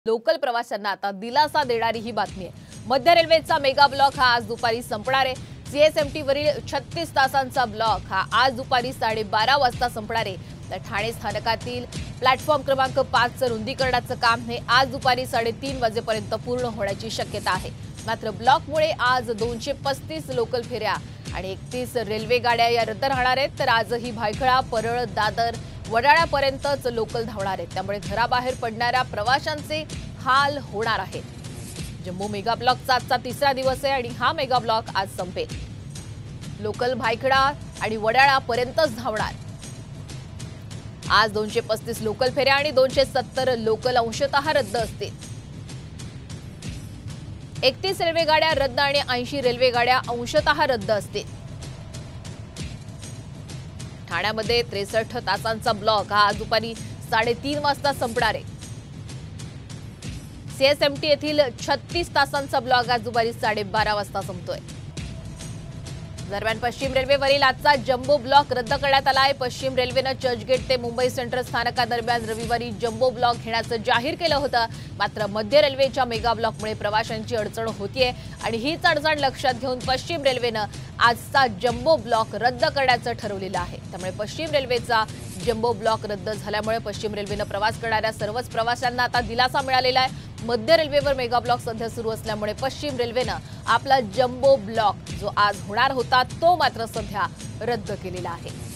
Local प्रवाशांना आता दिलासा देणारी ही बातमी आहे। मध्य रेल्वेचा मेगा ब्लॉक हा आज दुपारी संपणार आहे। सीएसएमटी वरील 36 तासांचा ब्लॉक हा आज दुपारी 12:30 वाजता संपणार आहे। तर ठाणे स्थानकातील प्लॅटफॉर्म क्रमांक 5 चं रुंदीकरणाचं काम हे आज दुपारी 3:30 वाजेपर्यंत पूर्ण होण्याची शक्यता आहे। मात्र ब्लॉकमुळे आज 235 लोकल फेऱ्या आणि 31 रेल्वे गाड्या या रद्द राहणार आहेत। तर आजही भायखळा, परळ, दादर, वडाळ्यापर्यंतच लोकल धावणार आहेत। त्यामुळे घराबाहेर पडणाऱ्या प्रवाशांचे हाल होणार आहेत। जम्मू मेगा ब्लॉकचा आजचा तिसरा दिवस आहे आणि हा मेगा ब्लॉक आज संपेल। लोकल भायखळा आणि वडाळ्यापर्यंतच धावणार। आज 235 लोकल फेऱ्या आणि 270 लोकल अंशतः रद्द असतील। 31 रेल्वे गाड्या रद्द आणि 80 रेल्वे गाड्या अंशतः रद्द असतील। ठाण्यामध्ये 63 तासांचा ब्लॉक हा आज दुपारी 3:30 वाजता संपणार आहे। सीएसएमटी येथील 36 तासांचा ब्लॉक आज दुपारी 12:30 वाजता संपतोय। दरम्यान पश्चिम रेल्वेवरील आजचा जम्बो ब्लॉक रद्द करण्यात आला आहे। पश्चिम रेल्वेने चर्चगेट ते मुंबई सेंट्रल स्थानकादरम्यान रविवारी जम्बो ब्लॉक घेण्याचं जाहीर केलं होतं। मात्र मध्य रेल्वेच्या मेगा ब्लॉकमुळे प्रवाशांची अडचण होतीये आणि हीच अडचण लक्षात घेऊन पश्चिम रेल्वेने आजचा जम्बो ब्लॉक रद्द करण्याचं ठरवलेलं आहे। त्यामुळे पश्चिम रेल्वेचा जम्बो ब्लॉक रद्द झाल्यामुळे पश्चिम रेल्वेने प्रवास करणाऱ्या सर्वच प्रवाशांना आता दिलासा मिळालेला आहे। मध्य रेल्वेवर मेगा ब्लॉक सध्या सुरू असल्यामुळे पश्चिम रेल्वेने आपला जम्बो ब्लॉक जो आज होणार होता तो मात्र सध्या रद्द केलेला आहे।